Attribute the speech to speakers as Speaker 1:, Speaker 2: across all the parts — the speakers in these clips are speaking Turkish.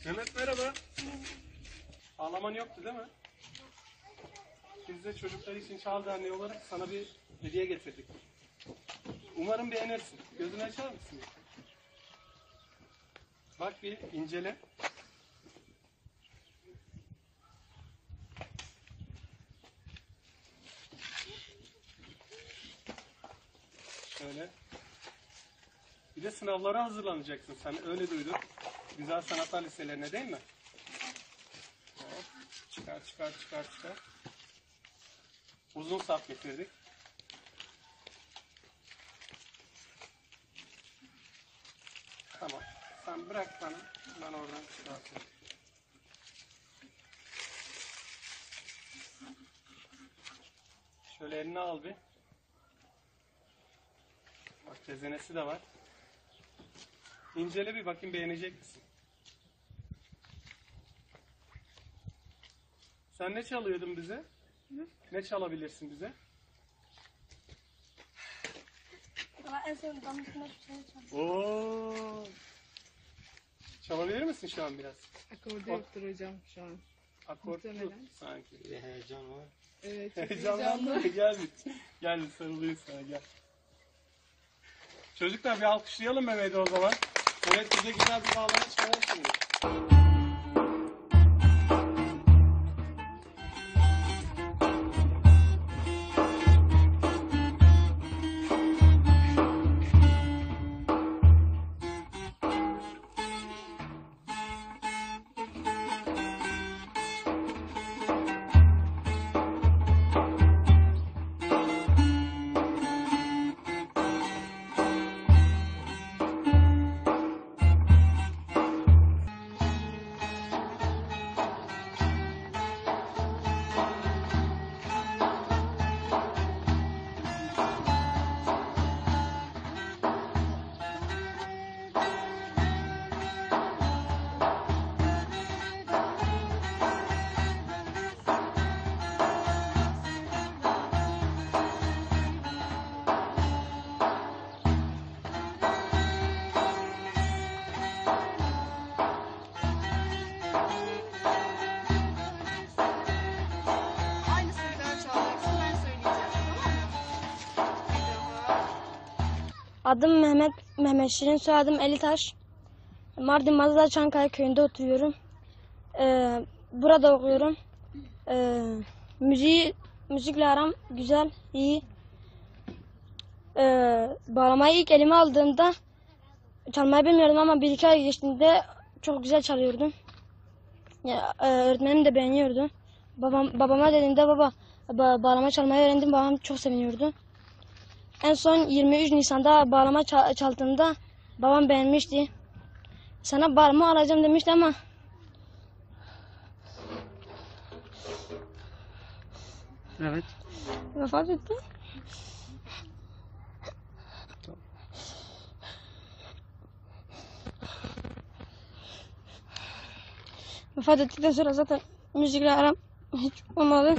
Speaker 1: Mehmet merhaba. Ağlaman yoktu değil mi? Biz de çocuklar için Çağ Derneği olarak sana bir hediye getirdik. Umarım beğenirsin. Gözünü açar mısın? Bak bir incele. Şöyle. Bir de sınavlara hazırlanacaksın. Sen öyle duydun. Güzel sanatlar liselerine değil mi? Hop. Çıkar. Uzun sap getirdik. Tamam. Sen bırak bana. Ben oradan çıkartayım. Şöyle eline al bir. Bak tezenesi de var. İncele bir bakayım, beğenecek misin? Sen ne çalıyordun bize? Hı? Ne çalabilirsin bize?
Speaker 2: En son damlasına bir şey çaldım.
Speaker 1: Oo. Çalabilir misin şu an biraz?
Speaker 3: Akordu yoktur hocam şu an.
Speaker 1: Akort yok
Speaker 3: Muhtemelen.
Speaker 1: sanki.
Speaker 4: Bir heyecan var.
Speaker 3: Evet, çok
Speaker 1: Heyecanlandı.
Speaker 3: heyecanlı.
Speaker 1: Gel bir sarılayım sana, gel. Çocuklar bir alkışlayalım Mehmet'i o zaman. Evet, bize güzel bir bağlama çıkarır şimdi.
Speaker 3: Aynısını bir daha çalacaksın, ben söyleyeceğim, tamam mı? Bir daha.
Speaker 2: Adım Mehmet Şirin, soyadım Elitaş. Mardin Mazda Çankaya köyünde oturuyorum. Burada okuyorum. Müzikle aram güzel, iyi. Bağlamayı ilk elime aldığımda çalmayı bilmiyordum ama bir iki ay geçtiğinde çok güzel çalıyordum. Öğretmenim de beğeniyordu. Babama dediğinde bağlama çalmayı öğrendim. Babam çok seviniyordu. En son 23 Nisan'da bağlama çaldığımda babam beğenmişti. Sana bağlama alacağım demişti ama
Speaker 1: Evet.
Speaker 2: vefat etti. Vefat ettikten sonra zaten müzikle aram hiç olmadı.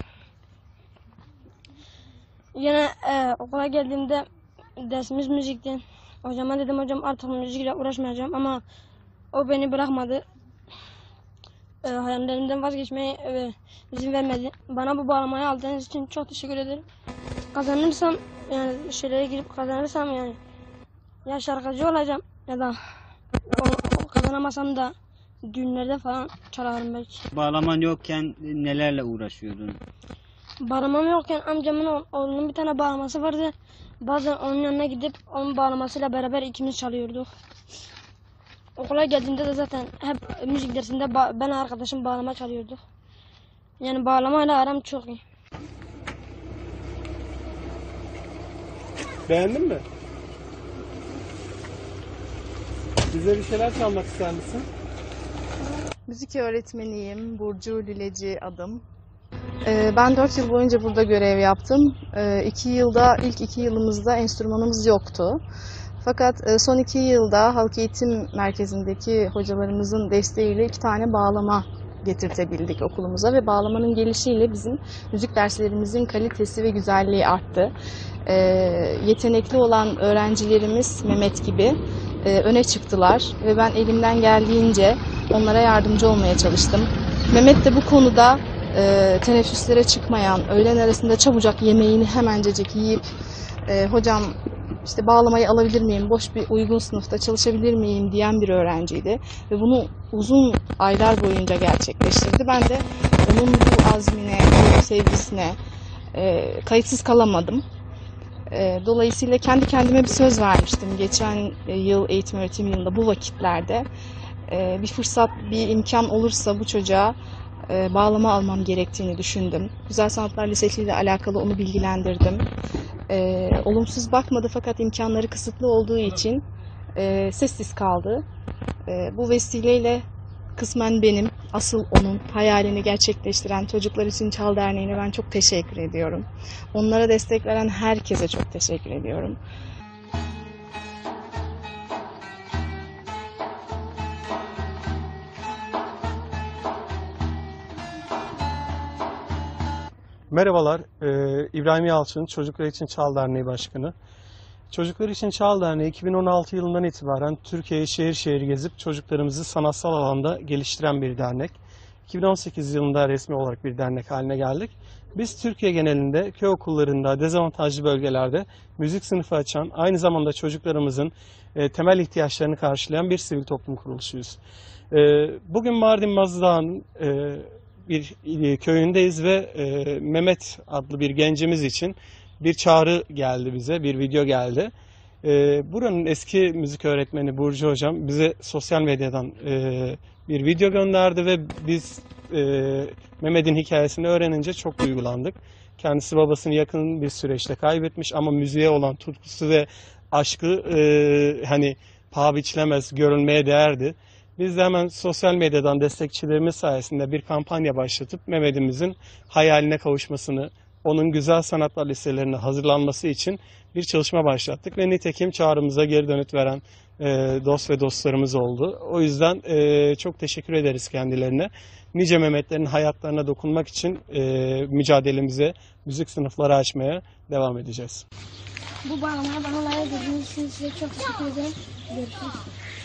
Speaker 2: Yine okula geldiğimde dersimiz müzikti. Hocama dedim, hocam artık müzikle uğraşmayacağım ama o beni bırakmadı. Hayallerimden vazgeçmeye izin vermedi. Bana bu bağlamayı aldığınız için çok teşekkür ederim. Kazanırsam, yani şeylere girip kazanırsam, yani ya şarkıcı olacağım ya da kazanamasam da düğünlerde falan çalarım belki.
Speaker 4: Bağlaman yokken nelerle uğraşıyordun?
Speaker 2: Bağlamam yokken amcamın oğlunun bir tane bağlaması vardı. Bazen onun yanına gidip onun bağlamasıyla beraber ikimiz çalıyorduk. Okula geldiğimde de zaten hep müzik dersinde ben arkadaşım bağlama çalıyorduk. Yani bağlamayla aram çok iyi.
Speaker 1: Beğendin mi? Bize bir şeyler çalmak ister misin?
Speaker 3: Müzik öğretmeniyim, Burcu Lüleci adım. Ben 4 yıl boyunca burada görev yaptım. İlk 2 yılımızda enstrümanımız yoktu. Fakat son 2 yılda Halk Eğitim Merkezi'ndeki hocalarımızın desteğiyle 2 tane bağlama getirtebildik okulumuza ve bağlamanın gelişiyle bizim müzik derslerimizin kalitesi ve güzelliği arttı. Yetenekli olan öğrencilerimiz Mehmet gibi öne çıktılar ve ben elimden geldiğince onlara yardımcı olmaya çalıştım. Mehmet de bu konuda teneffüslere çıkmayan, öğlen arasında çabucak yemeğini hemencecik yiyip hocam işte bağlamayı alabilir miyim, boş bir uygun sınıfta çalışabilir miyim diyen bir öğrenciydi. Ve bunu uzun aylar boyunca gerçekleştirdi. Ben de onun bu azmine, bu sevgisine kayıtsız kalamadım. Dolayısıyla kendi kendime bir söz vermiştim. Geçen yıl eğitim öğretim yılında bu vakitlerde bir fırsat, bir imkan olursa bu çocuğa bağlama almam gerektiğini düşündüm. Güzel Sanatlar Lisesi ile alakalı onu bilgilendirdim. Olumsuz bakmadı fakat imkanları kısıtlı olduğu için sessiz kaldı. Bu vesileyle kısmen benim, asıl onun hayalini gerçekleştiren Çocuklar İçin Çal Derneği'ne ben çok teşekkür ediyorum. Onlara destek veren herkese çok teşekkür ediyorum.
Speaker 1: Merhabalar, İbrahim Yalçın, Çocuklar İçin Çal Derneği Başkanı. Çocuklar İçin Çal Derneği 2016 yılından itibaren Türkiye'yi şehir şehir gezip çocuklarımızı sanatsal alanda geliştiren bir dernek. 2018 yılında resmi olarak bir dernek haline geldik. Biz Türkiye genelinde köy okullarında, dezavantajlı bölgelerde müzik sınıfı açan, aynı zamanda çocuklarımızın temel ihtiyaçlarını karşılayan bir sivil toplum kuruluşuyuz. Bugün Mardin Mazdağ'ın bir köyündeyiz ve Mehmet adlı bir gencimiz için bir çağrı geldi bize, bir video geldi. Buranın eski müzik öğretmeni Burcu Hocam bize sosyal medyadan bir video gönderdi ve biz Mehmet'in hikayesini öğrenince çok duygulandık. Kendisi babasını yakın bir süreçte kaybetmiş ama müziğe olan tutkusu ve aşkı hani paha biçilemez, görülmeye değerdi. Biz de hemen sosyal medyadan destekçilerimiz sayesinde bir kampanya başlatıp Mehmet'imizin hayaline kavuşmasını, onun güzel sanatlar liselerine hazırlanması için bir çalışma başlattık ve nitekim çağrımıza geri dönüt veren dost ve dostlarımız oldu. O yüzden çok teşekkür ederiz kendilerine. Nice Mehmetlerin hayatlarına dokunmak için mücadelemize, müzik sınıfları açmaya devam edeceğiz.
Speaker 2: Bu bağlamaya bana layık gördüğünüz için size çok teşekkür ederim. Görüşürüz.